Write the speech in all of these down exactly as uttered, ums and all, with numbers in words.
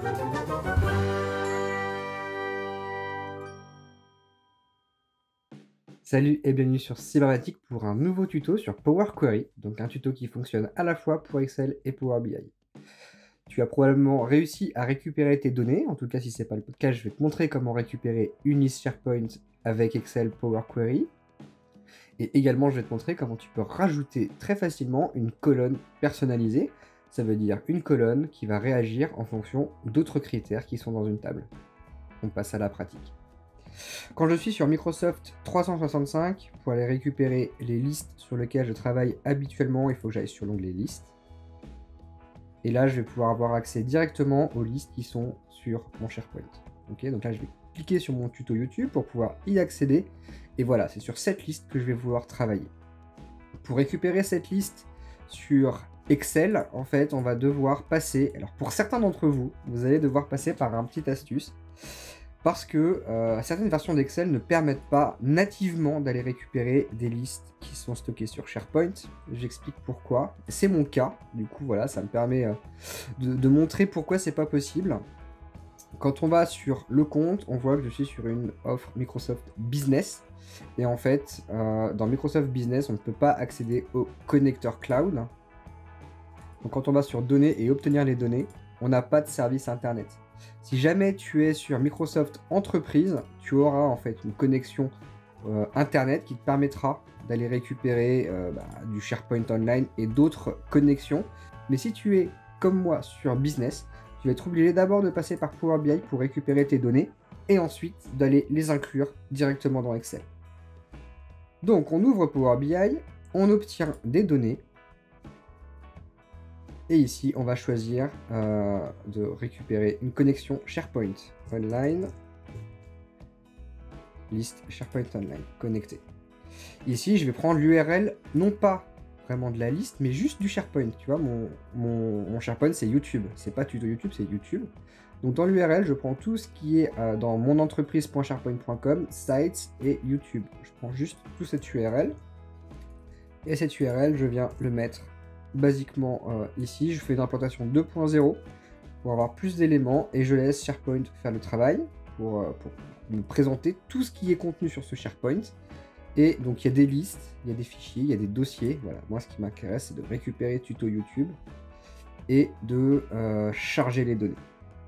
Salut et bienvenue sur Cybernétique pour un nouveau tuto sur Power Query, donc un tuto qui fonctionne à la fois pour Excel et Power B I. Tu as probablement réussi à récupérer tes données, en tout cas si ce n'est pas le cas, je vais te montrer comment récupérer une liste SharePoint avec Excel Power Query. Et également je vais te montrer comment tu peux rajouter très facilement une colonne personnalisée, ça veut dire une colonne qui va réagir en fonction d'autres critères qui sont dans une table. On passe à la pratique. Quand je suis sur Microsoft trois cent soixante-cinq, pour aller récupérer les listes sur lesquelles je travaille habituellement, il faut que j'aille sur l'onglet Listes. Et là, je vais pouvoir avoir accès directement aux listes qui sont sur mon SharePoint. Okay, donc là, je vais cliquer sur mon tuto YouTube pour pouvoir y accéder. Et voilà, c'est sur cette liste que je vais vouloir travailler. Pour récupérer cette liste sur Excel, en fait, on va devoir passer... Alors, pour certains d'entre vous, vous allez devoir passer par un petit astuce. Parce que euh, certaines versions d'Excel ne permettent pas nativement d'aller récupérer des listes qui sont stockées sur SharePoint. J'explique pourquoi. C'est mon cas, du coup voilà, ça me permet euh, de, de montrer pourquoi c'est pas possible. Quand on va sur le compte, on voit que je suis sur une offre Microsoft Business. Et en fait, euh, dans Microsoft Business, on ne peut pas accéder au connecteur cloud. Donc quand on va sur Données et obtenir les données, on n'a pas de service Internet. Si jamais tu es sur Microsoft Entreprise, tu auras en fait une connexion euh, Internet qui te permettra d'aller récupérer euh, bah, du SharePoint Online et d'autres connexions. Mais si tu es comme moi sur Business, tu vas être obligé d'abord de passer par Power B I pour récupérer tes données et ensuite d'aller les inclure directement dans Excel. Donc on ouvre Power B I, on obtient des données. Et ici, on va choisir euh, de récupérer une connexion SharePoint Online. Liste SharePoint Online, connecté. Ici, je vais prendre l'U R L, non pas vraiment de la liste, mais juste du SharePoint. Tu vois, mon, mon, mon SharePoint, c'est YouTube. C'est pas tuto YouTube, c'est YouTube. Donc dans l'U R L, je prends tout ce qui est euh, dans monentreprise point sharepoint point com, Sites et YouTube. Je prends juste tout cette U R L. Et cette U R L, je viens le mettre basiquement euh, ici. Je fais une implantation deux point zéro pour avoir plus d'éléments et je laisse SharePoint faire le travail pour, euh, pour me présenter tout ce qui est contenu sur ce SharePoint. Et donc il y a des listes, il y a des fichiers, il y a des dossiers. Voilà, moi ce qui m'intéresse c'est de récupérer tuto YouTube et de euh, charger les données.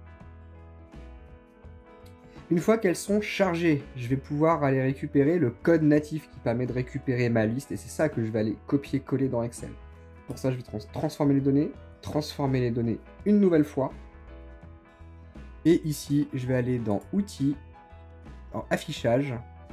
Une fois qu'elles sont chargées, je vais pouvoir aller récupérer le code natif qui permet de récupérer ma liste et c'est ça que je vais aller copier-coller dans Excel. Pour ça, je vais trans transformer les données, transformer les données une nouvelle fois. Et ici, je vais aller dans Outils, en Affichage,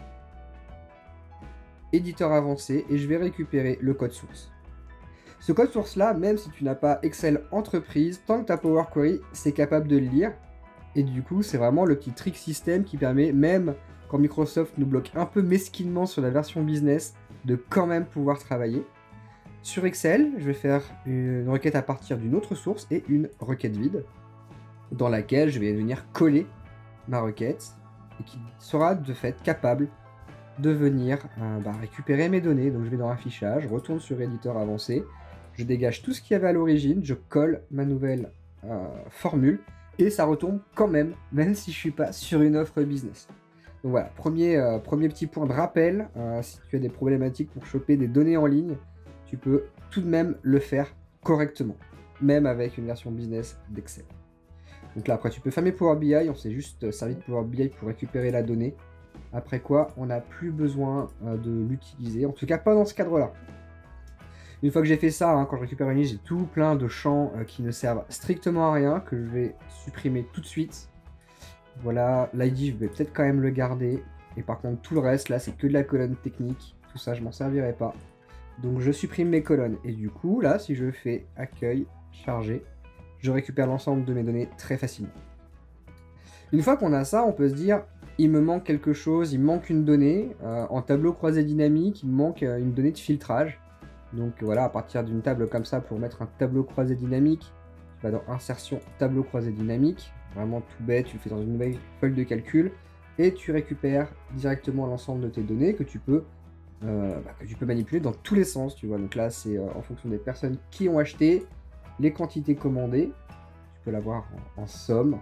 Éditeur avancé, et je vais récupérer le code source. Ce code source-là, même si tu n'as pas Excel Entreprise, tant que tu as Power Query, c'est capable de le lire. Et du coup, c'est vraiment le petit trick système qui permet, même quand Microsoft nous bloque un peu mesquinement sur la version business, de quand même pouvoir travailler. Sur Excel, je vais faire une requête à partir d'une autre source et une requête vide dans laquelle je vais venir coller ma requête et qui sera de fait capable de venir euh, bah, récupérer mes données. Donc je vais dans Affichage, je retourne sur Éditeur avancé, je dégage tout ce qu'il y avait à l'origine, je colle ma nouvelle euh, formule et ça retombe quand même, même si je ne suis pas sur une offre business. Donc voilà, premier, euh, premier petit point de rappel, euh, si tu as des problématiques pour choper des données en ligne, tu peux tout de même le faire correctement, même avec une version business d'Excel. Donc là, après, tu peux fermer Power B I, on s'est juste servi de Power B I pour récupérer la donnée, après quoi, on n'a plus besoin euh, de l'utiliser, en tout cas pas dans ce cadre-là. Une fois que j'ai fait ça, hein, quand je récupère une liste, j'ai tout plein de champs euh, qui ne servent strictement à rien, que je vais supprimer tout de suite. Voilà, l'I D, je vais peut-être quand même le garder, et par contre, tout le reste, là, c'est que de la colonne technique, tout ça, je m'en servirai pas. Donc je supprime mes colonnes et du coup là si je fais accueil, charger, je récupère l'ensemble de mes données très facilement. Une fois qu'on a ça, on peut se dire il me manque quelque chose, il me manque une donnée. Euh, en tableau croisé dynamique, il me manque euh, une donnée de filtrage. Donc voilà, à partir d'une table comme ça, pour mettre un tableau croisé dynamique, tu vas dans Insertion, Tableau croisé dynamique. Vraiment tout bête, tu le fais dans une nouvelle feuille de calcul et tu récupères directement l'ensemble de tes données que tu peux Euh, bah, que tu peux manipuler dans tous les sens, tu vois. Donc là, c'est euh, en fonction des personnes qui ont acheté, les quantités commandées. Tu peux l'avoir en, en somme,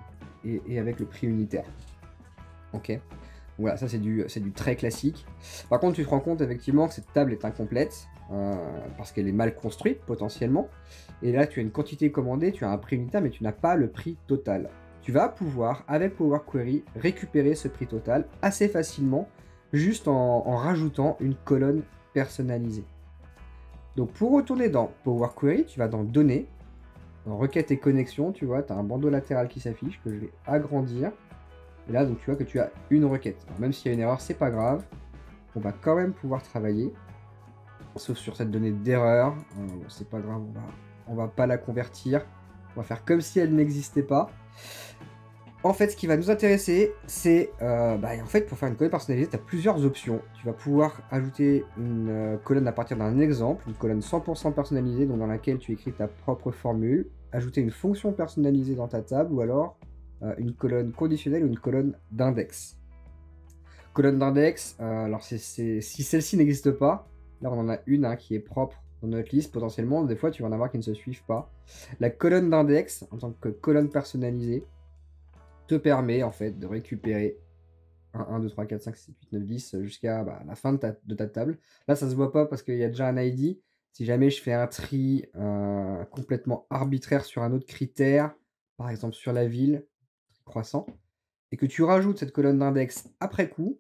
et, et avec le prix unitaire. Ok. Voilà, ça c'est du, c'est du très classique. Par contre, tu te rends compte effectivement que cette table est incomplète, euh, parce qu'elle est mal construite potentiellement. Et là, tu as une quantité commandée, tu as un prix unitaire, mais tu n'as pas le prix total. Tu vas pouvoir, avec Power Query, récupérer ce prix total assez facilement, juste en, en rajoutant une colonne personnalisée. Donc pour retourner dans Power Query, tu vas dans Données, dans Requêtes et connexions, tu vois, tu as un bandeau latéral qui s'affiche, que je vais agrandir. Et là, donc tu vois que tu as une requête. Alors, même s'il y a une erreur, c'est pas grave. On va quand même pouvoir travailler. Sauf sur cette donnée d'erreur. Euh, bon, c'est pas grave, on va, on va pas la convertir. On va faire comme si elle n'existait pas. En fait, ce qui va nous intéresser, c'est... Euh, bah, en fait, pour faire une colonne personnalisée, tu as plusieurs options. Tu vas pouvoir ajouter une euh, colonne à partir d'un exemple, une colonne cent pour cent personnalisée, donc dans laquelle tu écris ta propre formule. Ajouter une fonction personnalisée dans ta table, ou alors euh, une colonne conditionnelle ou une colonne d'index. Colonne d'index, euh, alors c'est, c'est, si celle-ci n'existe pas, là on en a une hein, qui est propre dans notre liste, potentiellement, des fois tu vas en avoir qui ne se suivent pas. La colonne d'index, en tant que colonne personnalisée, te permet en fait de récupérer un, deux, trois, quatre, cinq, six, sept, huit, neuf, dix jusqu'à bah, la fin de ta, de ta table. Là ça se voit pas parce qu'il y a déjà un I D. Si jamais je fais un tri euh, complètement arbitraire sur un autre critère, par exemple sur la ville, croissant, et que tu rajoutes cette colonne d'index après coup,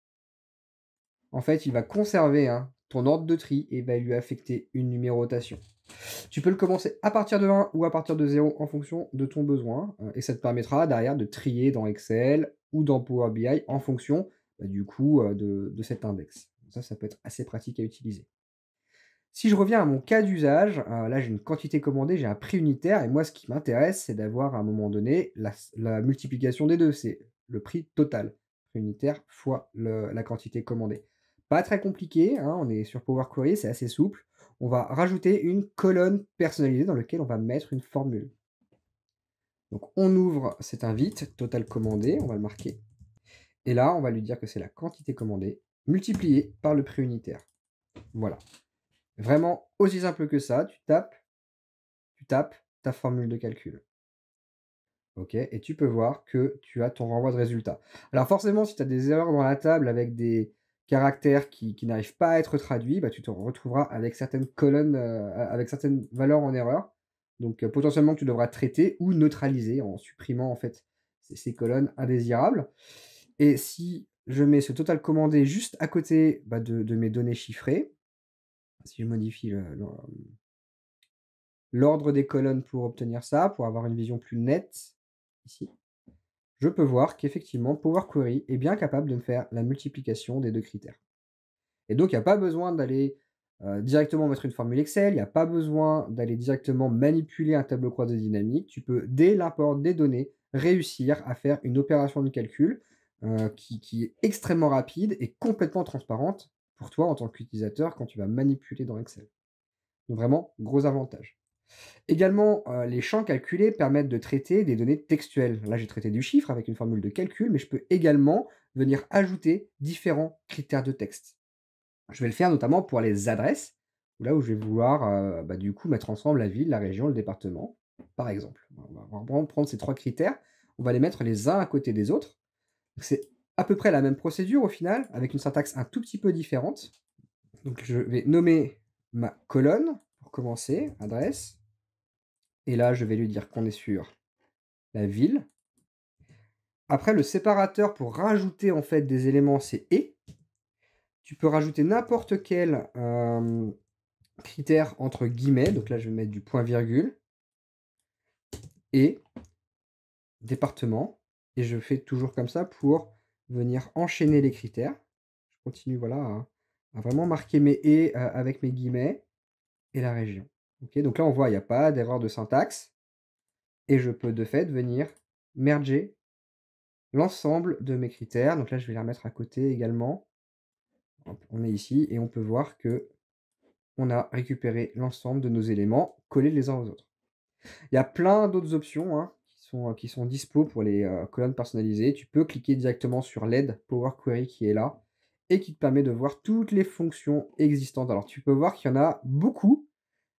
en fait, il va conserver hein, ton ordre de tri et va lui affecter une numérotation. Tu peux le commencer à partir de un ou à partir de zéro en fonction de ton besoin. Euh, et ça te permettra derrière de trier dans Excel ou dans Power B I en fonction bah, du coup euh, de, de cet index. Ça, ça peut être assez pratique à utiliser. Si je reviens à mon cas d'usage, euh, là j'ai une quantité commandée, j'ai un prix unitaire, et moi ce qui m'intéresse, c'est d'avoir à un moment donné la, la multiplication des deux, c'est le prix total, prix unitaire fois le- la quantité commandée. Pas très compliqué, hein, on est sur Power Query, c'est assez souple. On va rajouter une colonne personnalisée dans laquelle on va mettre une formule. Donc on ouvre cet invite, total commandé, on va le marquer. Et là, on va lui dire que c'est la quantité commandée multipliée par le prix unitaire. Voilà. Vraiment aussi simple que ça, tu tapes, tu tapes ta formule de calcul. Ok, et tu peux voir que tu as ton renvoi de résultat. Alors forcément, si tu as des erreurs dans la table avec des caractères qui, qui n'arrivent pas à être traduits, bah, tu te retrouveras avec certaines colonnes, euh, avec certaines valeurs en erreur. Donc euh, potentiellement, tu devras traiter ou neutraliser en supprimant en fait ces, ces colonnes indésirables. Et si je mets ce total commandé juste à côté bah, de, de mes données chiffrées, si je modifie le, le- l'ordre des colonnes pour obtenir ça, pour avoir une vision plus nette, ici, je peux voir qu'effectivement, Power Query est bien capable de me faire la multiplication des deux critères. Et donc, il n'y a pas besoin d'aller euh, directement mettre une formule Excel, il n'y a pas besoin d'aller directement manipuler un tableau croisé dynamique. Tu peux, dès l'import des données, réussir à faire une opération de calcul euh, qui, qui est extrêmement rapide et complètement transparente pour toi en tant qu'utilisateur quand tu vas manipuler dans Excel. Donc vraiment, gros avantage. Également, euh, les champs calculés permettent de traiter des données textuelles. Là, j'ai traité du chiffre avec une formule de calcul, mais je peux également venir ajouter différents critères de texte. Je vais le faire notamment pour les adresses, là où je vais vouloir euh, bah, du coup mettre ensemble la ville, la région, le département, par exemple. On va vraiment prendre ces trois critères, on va les mettre les uns à côté des autres. C'est à peu près la même procédure au final, avec une syntaxe un tout petit peu différente. Donc je vais nommer ma colonne pour commencer, adresse. Et là, je vais lui dire qu'on est sur la ville. Après, le séparateur pour rajouter en fait des éléments, c'est et. Tu peux rajouter n'importe quel euh, critère entre guillemets. Donc là, je vais mettre du point virgule et département. Et je fais toujours comme ça pour venir enchaîner les critères. Je continue voilà à, à vraiment marquer mes et euh, avec mes guillemets et la région. Ok, donc là, on voit, il n'y a pas d'erreur de syntaxe. Et je peux de fait venir merger l'ensemble de mes critères. Donc là, je vais les remettre à côté également. Hop, on est ici et on peut voir que on a récupéré l'ensemble de nos éléments collés les uns aux autres. Il y a plein d'autres options hein, qui sont, qui sont dispo pour les euh, colonnes personnalisées. Tu peux cliquer directement sur l'aide Power Query qui est là et qui te permet de voir toutes les fonctions existantes. Alors tu peux voir qu'il y en a beaucoup,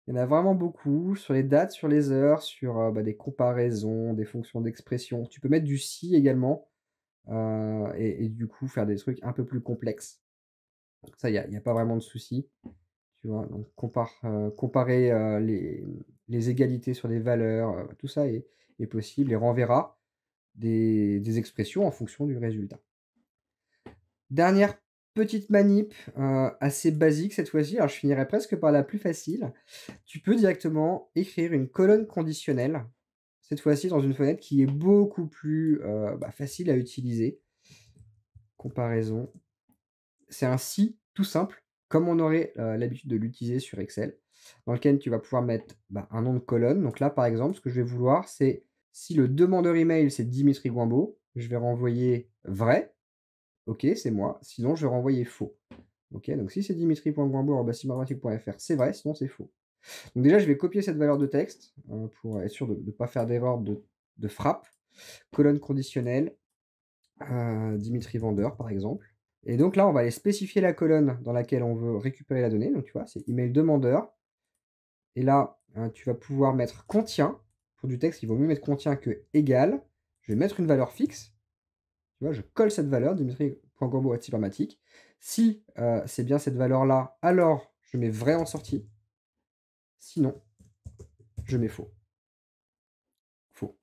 Il y en a vraiment beaucoup sur les dates, sur les heures, sur, heu, bah, des comparaisons, des fonctions d'expression. Tu peux mettre du si également, heu et et du coup faire des trucs un peu plus complexes. Ça, il y a il y a pas vraiment de souci, tu vois? Donc compare, heu, comparer, heu, les, mmh, les égalités sur les valeurs, heu, tout ça est est possible et renverra des des expressions en fonction du résultat. Dernière petite manip, heu, assez basique cette fois-ci, alors je finirai presque par la plus facile. Tu peux directement écrire une colonne conditionnelle, cette fois-ci dans une fenêtre qui est beaucoup plus, heu, bah, facile à utiliser. Comparaison. C'est un si tout simple, comme on aurait, heu, l'habitude de l'utiliser sur Excel, dans lequel tu vas pouvoir mettre, bah, un nom de colonne. Donc là, par exemple, ce que je vais vouloir, c'est si le demandeur email, c'est Dimitri Gouambeau, je vais renvoyer vrai, OK, c'est moi, sinon je vais renvoyer faux. OK, donc si c'est dimitri point gouambeau arobase cybermatic point f r, c'est vrai, sinon c'est faux. Donc déjà, je vais copier cette valeur de texte, heu, pour être sûr de ne pas faire d'erreur de de frappe. Colonne conditionnelle, heu, Dimitri vendeur, par exemple. Et donc là, on va aller spécifier la colonne dans laquelle on veut récupérer la donnée. Donc tu vois, c'est email demandeur. Et là, heu, tu vas pouvoir mettre contient. Pour du texte, il vaut mieux mettre contient que égal. Je vais mettre une valeur fixe. Tu vois, je colle cette valeur, dimitri point gouambeau arobase cybermatic. Si, heu, c'est bien cette valeur-là, alors je mets vrai en sortie. Sinon, je mets faux. Faux.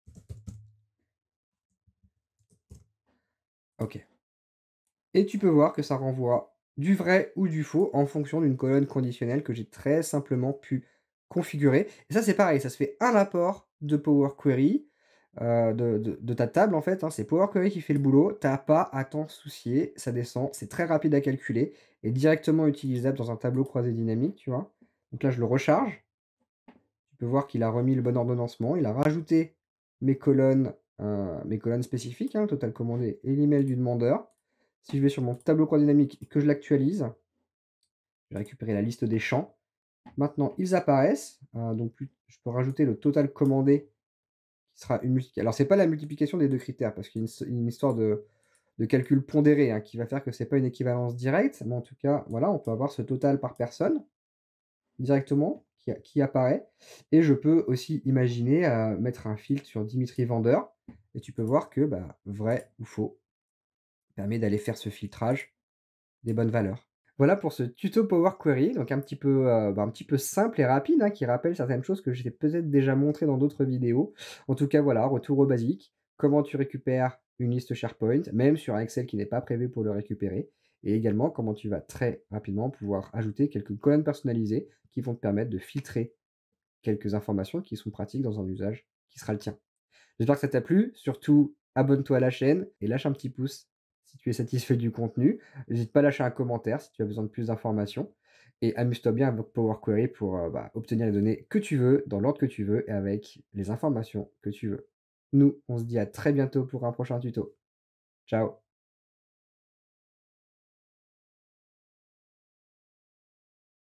OK. Et tu peux voir que ça renvoie du vrai ou du faux en fonction d'une colonne conditionnelle que j'ai très simplement pu configurer. Et ça, c'est pareil, ça se fait un apport de Power Query, heu, de de de ta table en fait, hein. C'est Power Query qui fait le boulot. Tu as pas à t'en soucier, ça descend, c'est très rapide à calculer et directement utilisable dans un tableau croisé dynamique, tu vois? Donc là, je le recharge. Tu peux voir qu'il a remis le bon ordonnancement. Il a rajouté mes colonnes, heu, mes colonnes spécifiques, hein, total commandé et l'email du demandeur. Si je vais sur mon tableau croisé dynamique et que je l'actualise, je vais récupérer la liste des champs. Maintenant, ils apparaissent, heu, donc plus je peux rajouter le total commandé qui sera une multi alors c'est pas la multiplication des deux critères parce qu'il y a une s une histoire de de calcul pondéré, hein, qui va faire que c'est pas une équivalence directe, mais en tout cas, voilà, on peut avoir ce total par personne directement qui a qui apparaît et je peux aussi imaginer, heu, mettre un filtre sur Dimitri vendeur et tu peux voir que, bah, vrai ou faux permet d'aller faire ce filtrage des bonnes valeurs. Voilà pour ce tuto Power Query, donc un petit peu, heu, bah, un petit peu simple et rapide, hein, qui rappelle certaines choses que j'ai peut-être déjà montrées dans d'autres vidéos. En tout cas, voilà, retour aux basiques. Comment tu récupères une liste SharePoint, même sur un Excel qui n'est pas prévu pour le récupérer et également comment tu vas très rapidement pouvoir ajouter quelques colonnes personnalisées qui vont te permettre de filtrer quelques informations qui sont pratiques dans un usage qui sera le tien. J'espère que ça t'a plu. Surtout, abonne-toi à la chaîne et lâche un petit pouce si tu es satisfait du contenu. N'hésite pas à lâcher un commentaire si tu as besoin de plus d'informations. Et amuse-toi bien avec Power Query pour euh, bah, obtenir les données que tu veux, dans l'ordre que tu veux et avec les informations que tu veux. Nous, on se dit à très bientôt pour un prochain tuto. Ciao!